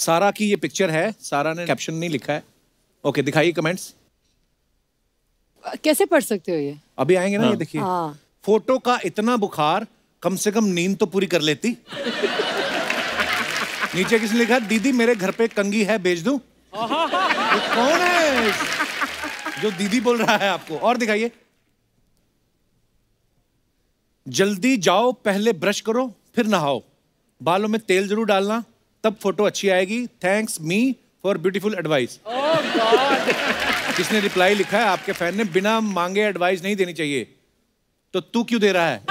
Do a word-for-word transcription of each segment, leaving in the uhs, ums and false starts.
सारा की ये पिक्चर है, सारा ने कैप्शन नहीं लिखा है। ओके, दिखाइए कमेंट्स। कैसे पढ़ सकते हो ये? अभी आएंगे ना, हाँ। ये देखिए। हाँ। फोटो का इतना बुखार, कम से कम नींद तो पूरी कर लेती। नीचे किसने लिखा, दीदी मेरे घर पे कंगी है, भेज दूं? ये कौन है जो दीदी बोल रहा है आपको? और दिखाइए। जल्दी जाओ, पहले ब्रश करो फिर नहाओ, बालों में तेल जरूर डालना, तब फोटो अच्छी आएगी। Thanks me for beautiful advice. किसने रिप्लाई लिखा है आपके फैन ने, बिना मांगे एडवाइस नहीं देनी चाहिए, तो तू क्यों दे रहा है?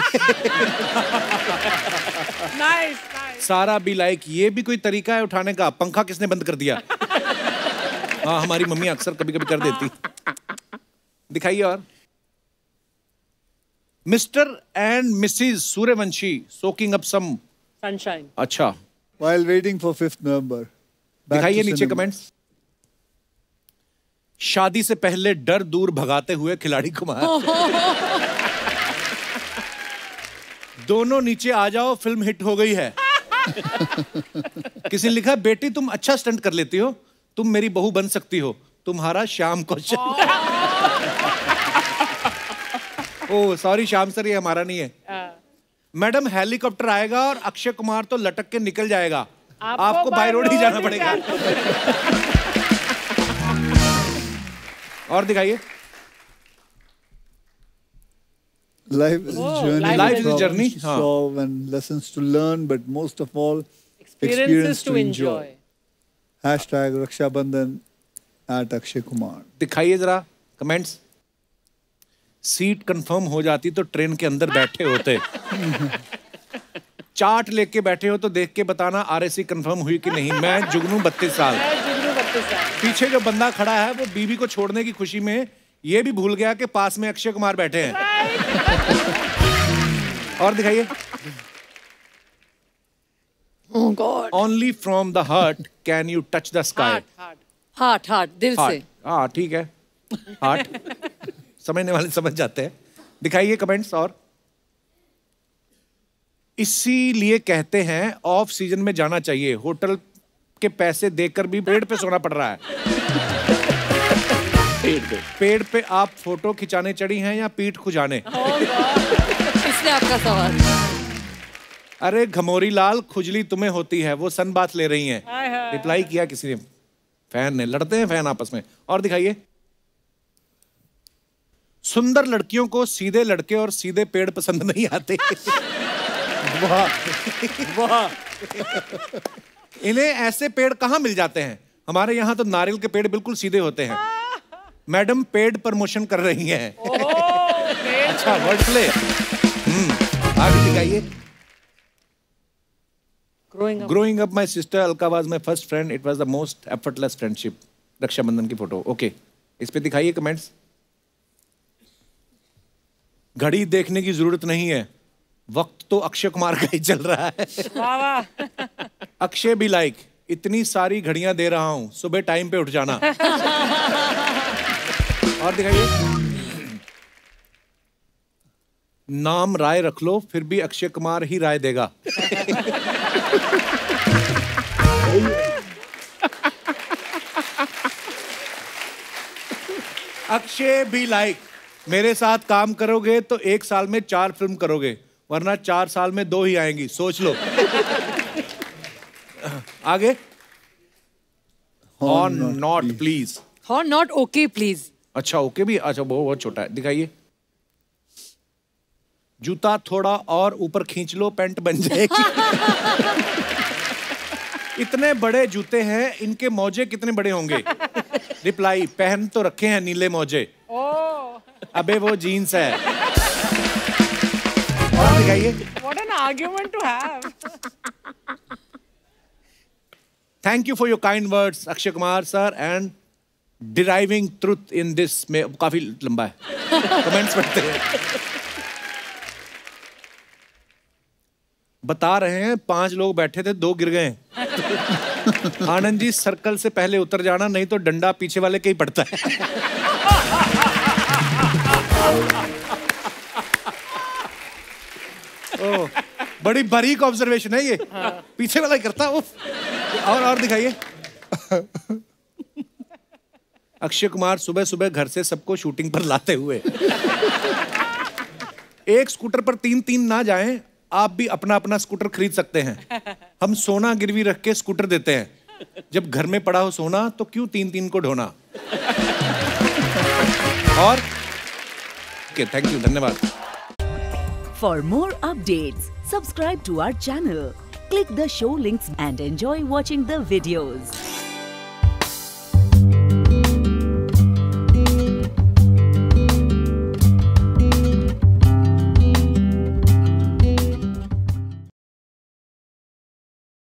Nice, nice. सारा भी लाइक, ये भी कोई तरीका है उठाने का? पंखा किसने बंद कर दिया? हाँ, हमारी मम्मी अक्सर कभी कभी कर देती। दिखाइए। और mister and missus Suryavanshi soaking up some sunshine. अच्छा, While waiting for fifth November. दिखाइए नीचे कमेंट्स। शादी से पहले डर दूर भगाते हुए खिलाड़ी कुमार। दोनों नीचे आ जाओ, फिल्म हिट हो गई है। किसी ने लिखा, बेटी तुम अच्छा स्टंट कर लेती हो, तुम मेरी बहू बन सकती हो, तुम्हारा Shyam Kaushal. Oh sorry Shyam sir, ये हमारा नहीं है। मैडम हेलीकॉप्टर आएगा और अक्षय कुमार तो लटक के निकल जाएगा, आपको, आपको बाय रोड ही जाना पड़ेगा। और दिखाइए। Life is a journey. Life is a journey. To solve and lessons to learn, but most of all, experiences, experiences to enjoy. enjoy. Hashtag Raksha Bandhan at Akshay Kumar. दिखाइए जरा comments. Seat confirm हो जाती तो train के अंदर बैठे होते। Chart लेके बैठे हो तो देख के बताना आरएसी कंफर्म हुई कि नहीं। मैं जुगनू बत्तीस साल। पीछे जो बंदा खड़ा है वो बीवी को छोड़ने की खुशी में ये भी भूल गया कि पास में अक्षय कुमार बैठे हैं। और दिखाइए। Oh God. Only from the heart can you touch the sky. Heart heart दिल से। हाँ ठीक है, हार्ट समझने वाले समझ जाते हैं। दिखाइए कमेंट्स। और इसीलिए कहते हैं ऑफ सीजन में जाना चाहिए, होटल के पैसे देकर भी पेड़ पे सोना पड़ रहा है। पेड़ पे पेड़ पे आप फोटो खिंचाने चढ़ी हैं या पीठ खुजाने? इसलिए आपका सवाल। अरे घमोरी लाल, खुजली तुम्हें होती है, वो सन बात ले रही हैं। रिप्लाई किया किसी ने, फैन ने। लड़ते हैं फैन आपस में। और दिखाइए। सुंदर लड़कियों को सीधे लड़के और सीधे पेड़ पसंद नहीं आते। वाह वाह। इन्हें ऐसे पेड़ कहाँ मिल जाते हैं? हमारे यहाँ तो नारियल के पेड़ बिल्कुल सीधे होते हैं। मैडम पेड प्रमोशन कर रही हैं। अच्छा वर्ड प्ले। हम्म आगे दिखाइए। Growing up. Growing up, my sister Alka was my first friend. It was the most effortless friendship. Rakshabandhan की फोटो। ओके, इस पे दिखाइए कमेंट्स। घड़ी देखने की जरूरत नहीं है, वक्त तो अक्षय कुमार का ही चल रहा है। वाह वाह। अक्षय भी लाइक, इतनी सारी घड़ियां दे रहा हूं, सुबह टाइम पे उठ जाना। और दिखाइए। नाम राय रख लो, फिर भी अक्षय कुमार ही राय देगा। अक्षय भी लाइक, मेरे साथ काम करोगे तो एक साल में चार फिल्म करोगे, वरना चार साल में दो ही आएंगी, सोच लो। आगे। और नॉट प्लीज। और नॉट ओके प्लीज। अच्छा ओके भी, अच्छा वो बहुत छोटा है। दिखाइए। जूता थोड़ा और ऊपर खींच लो, पैंट बन जाएगी। इतने बड़े जूते हैं, इनके मोजे कितने बड़े होंगे? रिप्लाई, पहन तो रखे हैं नीले मोजे। अबे वो जीन्स है। और दिखाइए। What an argument to have. Thank you for your kind words, Akshay Kumar sir, and deriving truth in this में काफी लंबा है। कमेंट्स पढ़ते हैं। बता रहे हैं पांच लोग बैठे थे, दो गिर गए। आनंद जी सर्कल से पहले उतर जाना, नहीं तो डंडा पीछे वाले के ही पड़ता है। ओ, बड़ी बारीक ऑब्जर्वेशन है ये। पीछे वाला ही करता है वो। और और दिखाइए। अक्षय कुमार सुबह सुबह घर से सबको शूटिंग पर लाते हुए। एक स्कूटर पर तीन तीन ना जाएं, आप भी अपना अपना स्कूटर खरीद सकते हैं। हम सोना गिरवी रख के स्कूटर देते हैं। जब घर में पड़ा हो सोना तो क्यों तीन तीन को ढोना। और थैंक यू, धन्यवाद। For more updates, subscribe to our channel, click the show links and enjoy watching the videos.